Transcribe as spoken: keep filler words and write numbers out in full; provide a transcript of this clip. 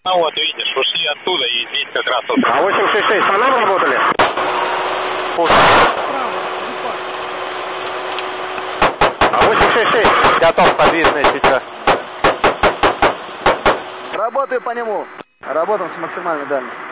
Ну вот, видишь, ушли оттуда и здесь как раз... А восемь шесть шесть по нам работали? А восемь шесть шесть? Готов, подвижный сейчас. Работаю по нему. Работаем с максимальной дальностью.